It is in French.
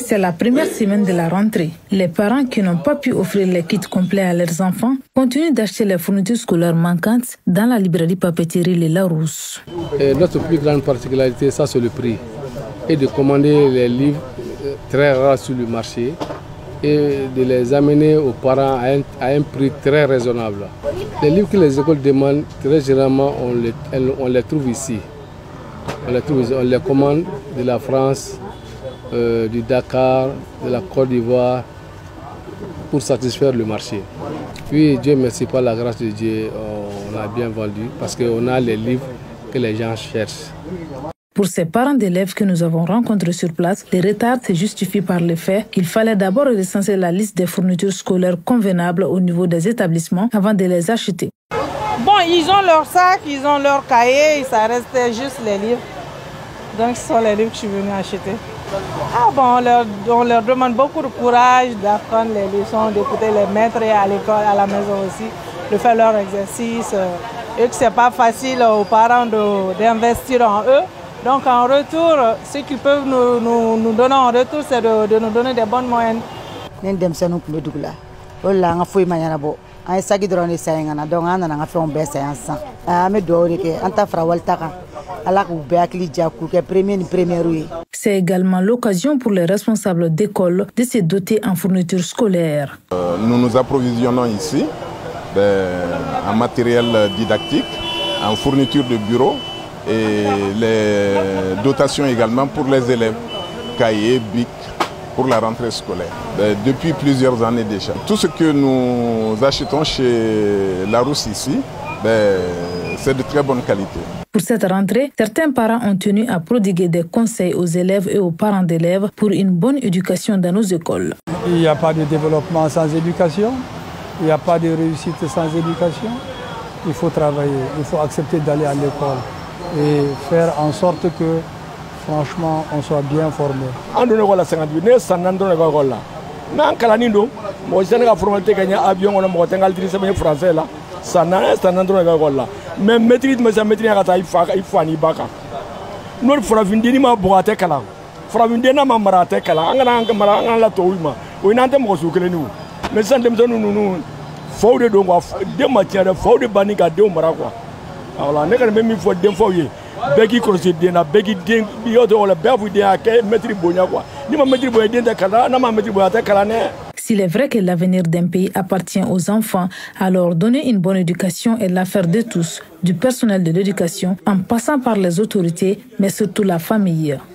C'est la première semaine de la rentrée. Les parents qui n'ont pas pu offrir les kits complets à leurs enfants continuent d'acheter les fournitures scolaires manquantes dans la librairie papeterie Les Larousse. Notre plus grande particularité, ça c'est le prix. Et de commander les livres très rares sur le marché et de les amener aux parents à un prix très raisonnable. Les livres que les écoles demandent, très généralement, on les trouve ici. On les commande de la France, du Dakar, de la Côte d'Ivoire, pour satisfaire le marché. Puis Dieu merci, par la grâce de Dieu, on a bien vendu parce qu'on a les livres que les gens cherchent. Pour ces parents d'élèves que nous avons rencontrés sur place, les retards se justifient par le fait qu'il fallait d'abord recenser la liste des fournitures scolaires convenables au niveau des établissements avant de les acheter. Bon, ils ont leur sac, ils ont leur cahier, ça reste juste les livres. Donc ce sont les livres que je suis venue acheter. Ah bon, on leur demande beaucoup de courage d'apprendre les leçons, d'écouter les maîtres et à l'école, à la maison aussi, de faire leur exercice. Et que ce n'est pas facile aux parents d'investir en eux. Donc en retour, ce qu'ils peuvent nous donner en retour, c'est de nous donner des bonnes moyennes. C'est également l'occasion pour les responsables d'école de se doter en fournitures scolaires. Nous nous approvisionnons ici en matériel didactique, en fourniture de bureau et les dotations également pour les élèves, cahiers, bics, pour la rentrée scolaire, depuis plusieurs années déjà. Tout ce que nous achetons chez Larousse ici, c'est de très bonne qualité. Pour cette rentrée, certains parents ont tenu à prodiguer des conseils aux élèves et aux parents d'élèves pour une bonne éducation dans nos écoles. Il n'y a pas de développement sans éducation, il n'y a pas de réussite sans éducation. Il faut travailler, il faut accepter d'aller à l'école et faire en sorte que, franchement, on soit bien formé. Mais maîtrise mais maîtrise à il faut ani baka nous farafindini ma boate kala farafindina ma marate kala angana mara angana touma o inante mo sukeleni mais sans dem nous faut de donc de matière faut de banika de mara quoi alors ne kan même il faut dem faut ye begi procéder na begi den yoto wala befu de ake maîtrise bonya quoi ni ma maîtrise boya den kala na ma maîtrise boya kala ne. S'il est vrai que l'avenir d'un pays appartient aux enfants, alors donner une bonne éducation est l'affaire de tous, du personnel de l'éducation, en passant par les autorités, mais surtout la famille.